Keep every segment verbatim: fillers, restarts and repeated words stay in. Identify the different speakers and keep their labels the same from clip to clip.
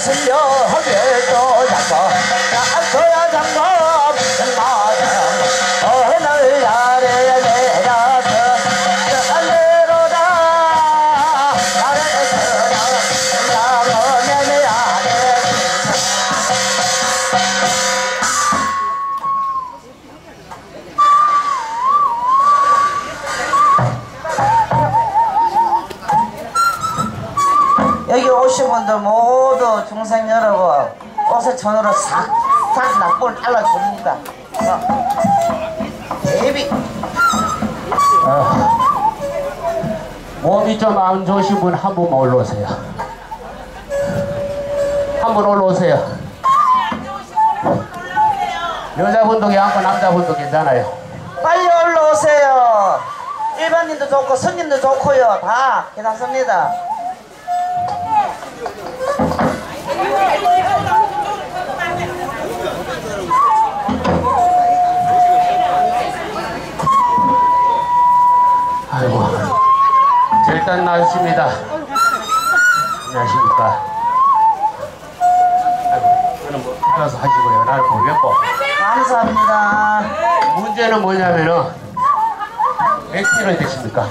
Speaker 1: 실려하게도 잡아 잡숴야 장갑 어느 날에 내려서 안내로다 나를 나가면 안해 여기 오신 분들 모두 중생 여러분 옷을 천으로 싹싹 낙골 잘라줍니다. 예비
Speaker 2: 아, 몸이 좀 안 좋으신 분 한 분만 올라오세요. 한 분 올라오세요. 여자분도 괜찮고 남자분도 괜찮아요.
Speaker 1: 빨리 올라오세요. 일반인도 좋고 성인도 좋고요. 다 괜찮습니다.
Speaker 2: 아이고, 일단 나왔습니다. 안녕하십니까. 아이고, 저는 뭐 알아서 하시고요. 나를 모르겠고.
Speaker 1: 감사합니다.
Speaker 2: 문제는 뭐냐면은 몇 킬로 되십니까?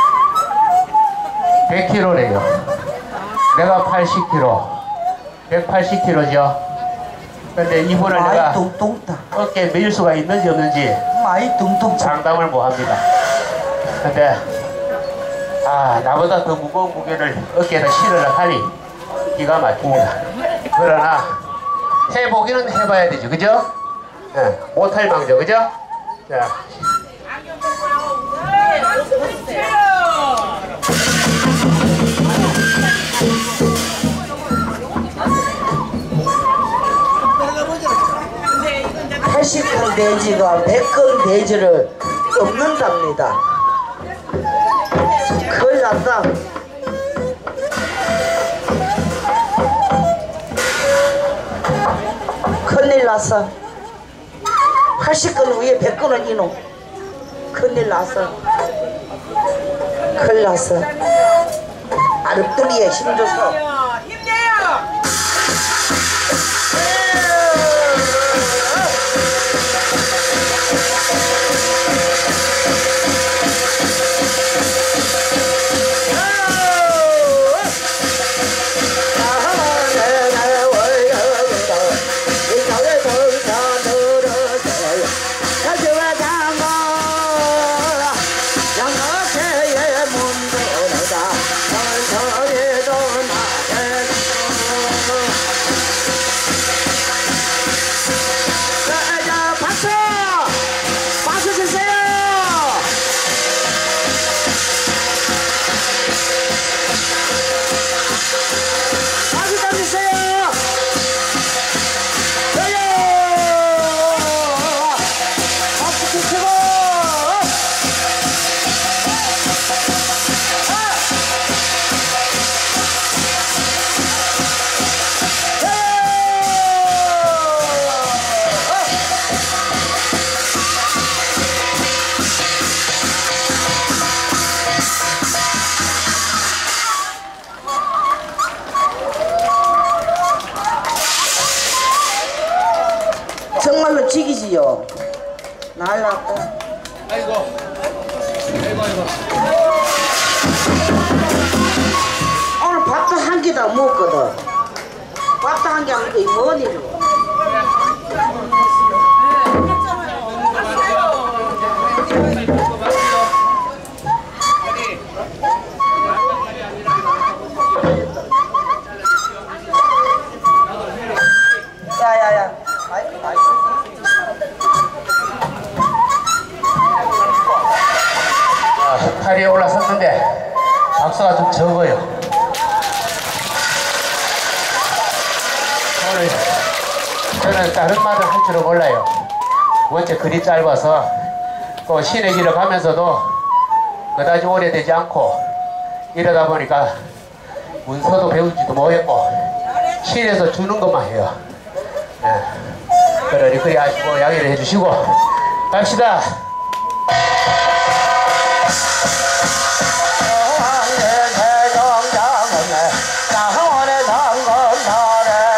Speaker 2: 백 킬로래요. 내가 팔십 킬로, 백팔십 킬로죠. 근데 이분을
Speaker 1: 많이
Speaker 2: 내가
Speaker 1: 뚱뚱다.
Speaker 2: 어깨에 밀 수가 있는지 없는지
Speaker 1: 많이 뚱뚱.
Speaker 2: 장담을 못합니다. 근데 아 나보다 더 무거운 무게를 어깨에다 실으려 하니 기가 막힙니다. 그러나 해보기는 해봐야 되죠, 그죠? 네, 못할 망정, 그죠? 자.
Speaker 1: 팔십 근 돼지가 백 근 돼지를 엎는답니다. 큰일 났다. 큰일 났어. 팔십 근 위에 백 근은 이놈. 큰일 났어. 큰일 났어. 아랫도리에 힘줘서.
Speaker 3: 힘내요.
Speaker 1: 정말로 지기지요. 날랐다.
Speaker 2: 아이고, 아이고, 아이고.
Speaker 1: 오늘 밥도 한 끼 다 먹거든. 밥도 한 개 안 먹고 뭔 일이고. 야야야. 아이고 아이고.
Speaker 2: 아, 팔 위에 올라섰는데 박수가 좀 적어요. 오늘 저는 다른 말을 할 줄은 몰라요. 원체 글이 짧아서 또 신의 길을 가면서도 그다지 오래되지 않고 이러다 보니까 문서도 배우지도 못했고 신에서 주는 것만 해요. 네. 그러니 그리 아시고 양해를 해주시고 갑시다.
Speaker 1: 정황의 대정장은 장원의 장건 나래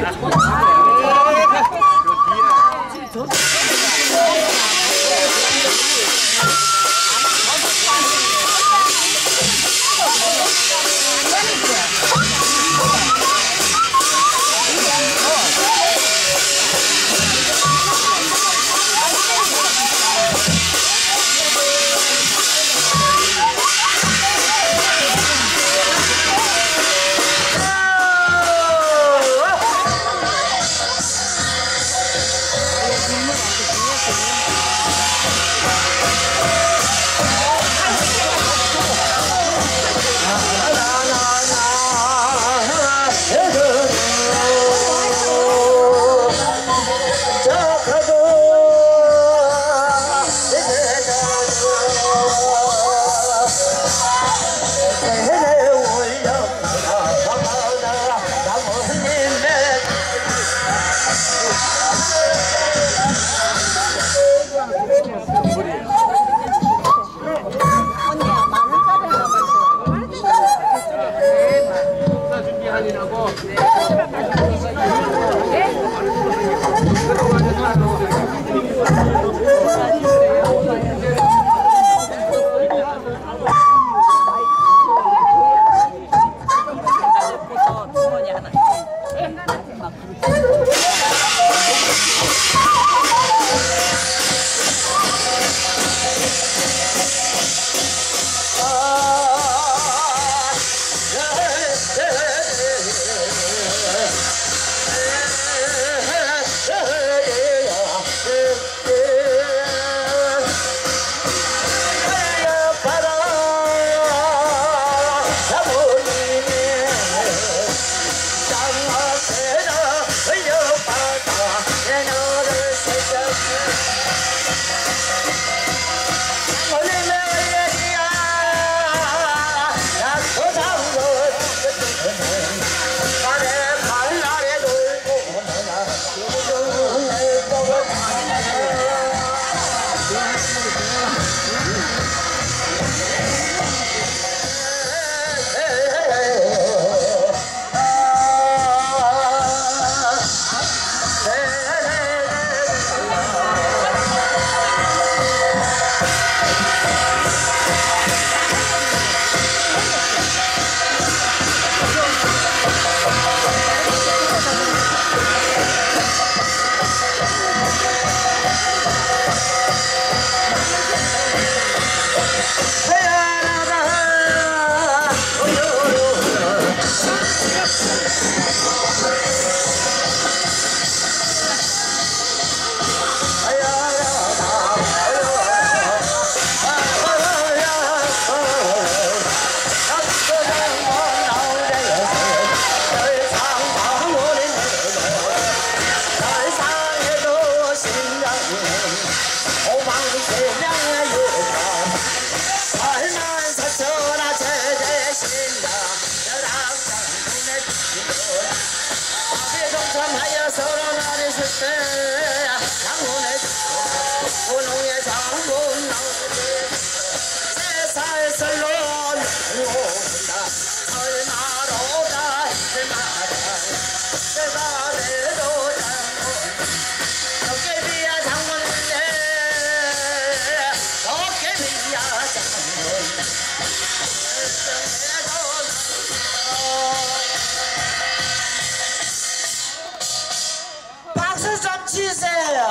Speaker 1: 박수 좀 치세요.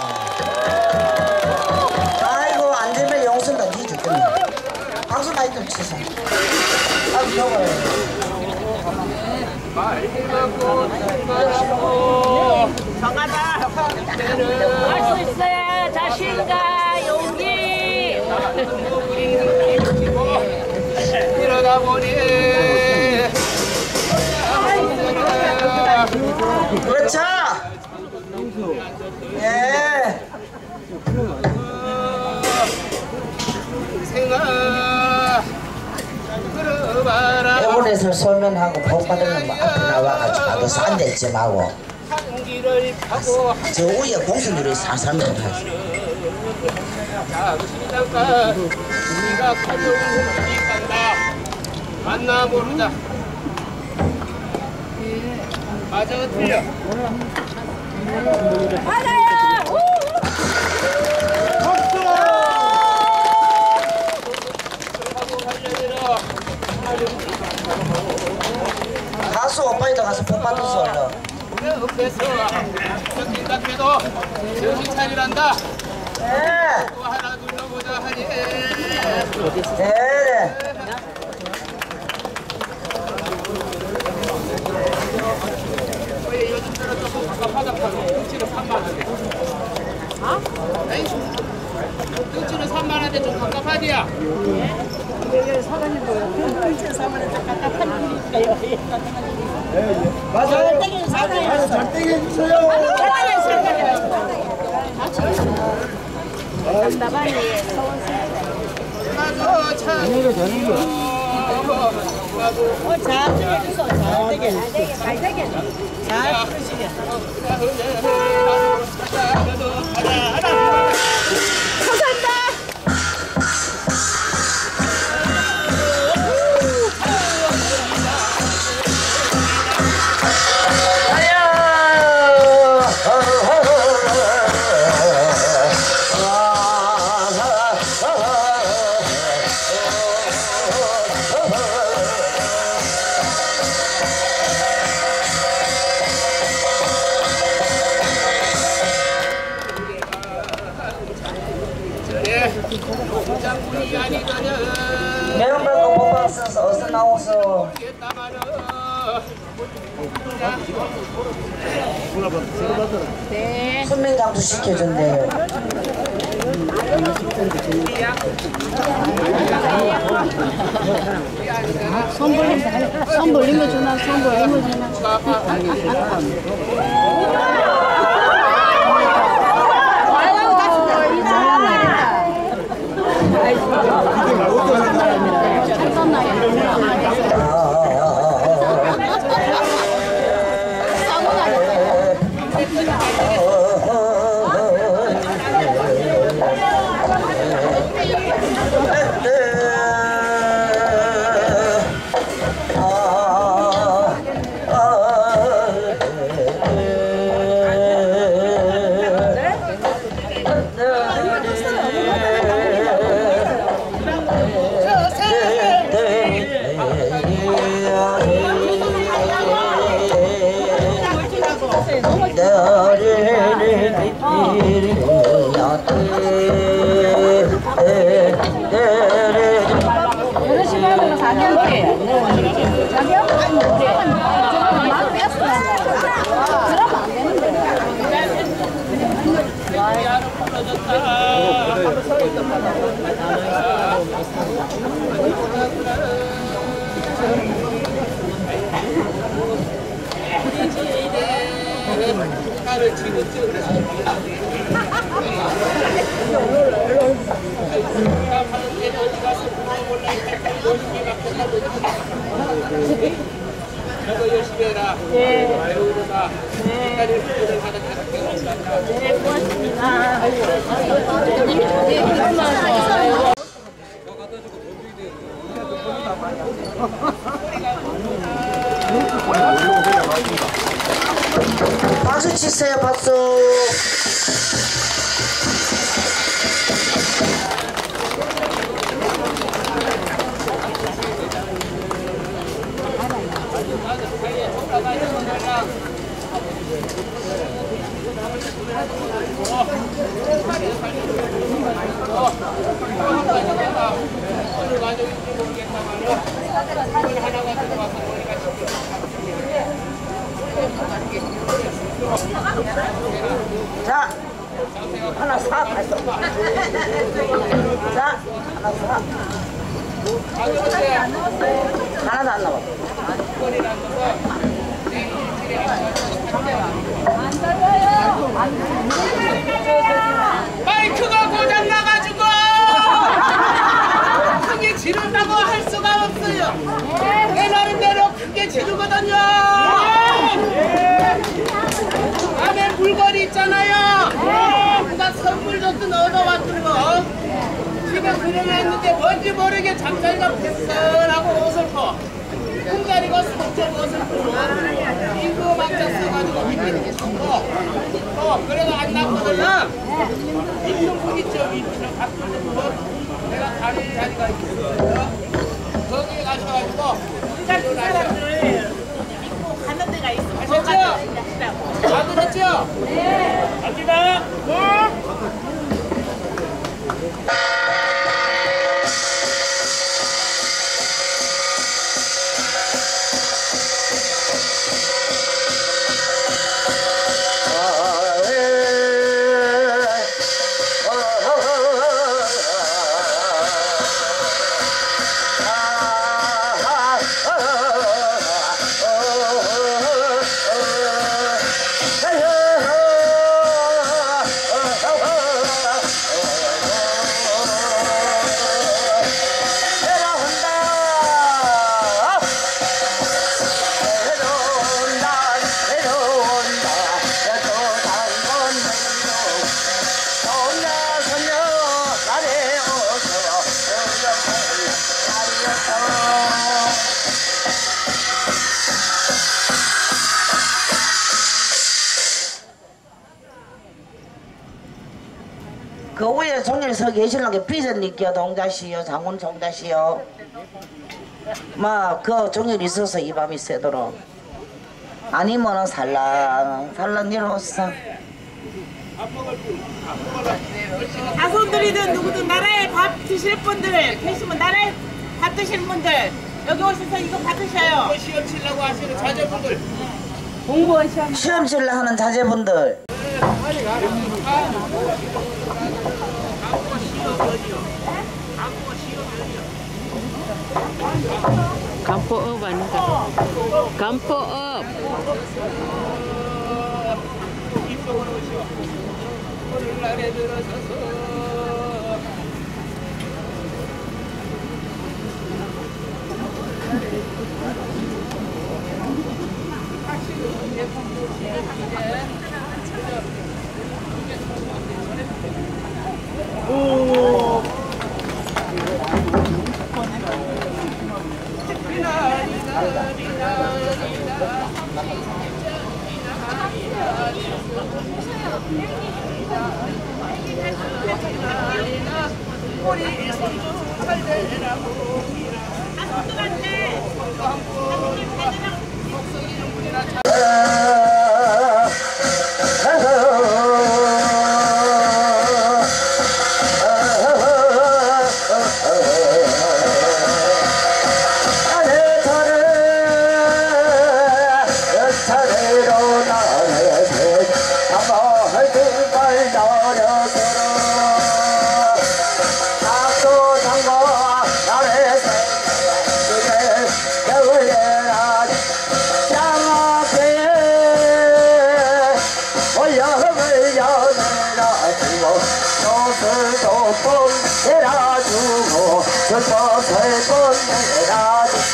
Speaker 1: 아이고 안 되면 용순다 니 죽겠네. 박수 많이 좀 치세요. 아이고 저거요.
Speaker 4: 할 수 있어요. 자신과 용기.
Speaker 3: 이러다 보니
Speaker 1: 그렇죠. 예.
Speaker 3: 생각 끌어봐라
Speaker 1: 병원에서 소면하고 복 받으면 뭐 앞에 나와가지고 가서 앉아있지 말고
Speaker 3: 한기를 파고
Speaker 1: 저 위에 공수들이 사삼면 하지.
Speaker 3: 작은 땅가 우리가 가져온 흔적이 간다 만나 모르자 맞아, 틀려.
Speaker 4: 맞아요.
Speaker 1: 가수 오빠이도 가서 복 받았어 얼른.
Speaker 3: 그래, 엎에서 저긴 같아도 정신 차리란다.
Speaker 1: 네.
Speaker 3: 또 하나 둘러보자 하니.
Speaker 1: 네네.
Speaker 3: 왜 요즘 들어 조금 갑갑하다고 등치는 삼만 원대. 어? 에이, 등치는 삼만 원대 좀 갑갑하디야. 나도 참. 이거 되는 거. 나도.
Speaker 4: 잘 되겠어. 잘 되겠어. 잘 되겠어. 잘 되겠어. 감사합니다.
Speaker 3: 장군이 아니더냐.
Speaker 1: 매운 걸거 뽀뽀 써서 어서 나오소.
Speaker 4: 네.
Speaker 1: 순민감도 시켜준대요.
Speaker 4: 손 벌림, 손 벌린 거 주나? 손 벌린 거 주나?
Speaker 3: 저도 열심히 해라.
Speaker 4: 예.
Speaker 3: 배우다가
Speaker 4: 네. 네, 고맙습니다.
Speaker 1: 박수 치세요, 박수. 자, 하나 사. 자, 하나 사. 하나도 안 나와.
Speaker 3: 마이크가 고장 나가지고 크게 지른다고 할 수가 없어요. 내 나름대로 크게 지르거든요. 밤에 물건이 있잖아요. 누가 선물 줬든 얻어왔던 거 집에 그려놨는데 뭔지 모르게 잠자리가 패선하고 옷을 퍼. 큰 자리가 삼천 것을 보고 이거 막자 써가지고 밑에 있었고 또 그래도 안 나거든요. 이쪽 있죠. 이쪽 갖고 내가 가는 자리가 있어요. 거기에 가셔가지고 이 사람들 입고 가는 데가 있어. 아셨죠? 다 들었죠? 네. 갑니다. 네.
Speaker 1: 그 위에 종일 서 계시려게 비전님께 동자시요 장군 종자시요 막 그 종일 있어서 이 밤이 새도록 아니면은 살랑 살랑 내려왔어.
Speaker 5: 자손들이든 누구든 나라에 밥 드실 분들 계시면 나라에 밥 드실 분들 여기 오셔서 이거 받으셔요.
Speaker 3: 시험 치려고 하시는 자녀분들
Speaker 5: 공무원 시험
Speaker 1: 시험 치려 하는 자제분들
Speaker 4: 간포업 아닌가? 간포업.
Speaker 3: 이쪽으로 오시오. 오늘날에 들어서서
Speaker 5: 오.
Speaker 3: 우리 손주 살되라고
Speaker 5: 자손들한테
Speaker 3: 목소리는 우리나 잘
Speaker 1: 내라주고 슬퍼슬 돈 내라주소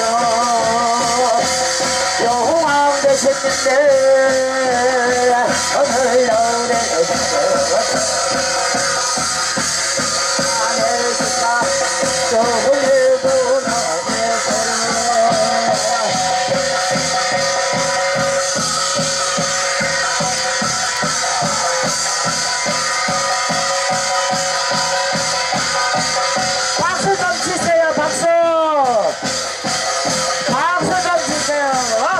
Speaker 1: 용왕 되셨는데 오늘 노래 하늘수가 조금일도 너네서 박수 좀 치세요. 박수 박수 좀 치세요.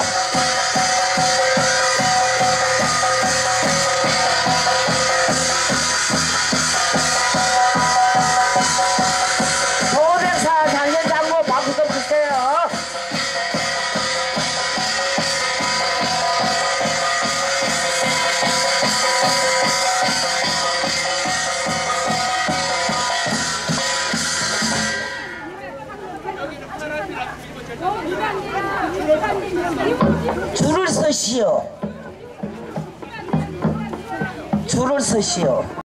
Speaker 1: 도백사 장례장고 박수 좀 치세요. 줄을 서시오. 줄을 서시오.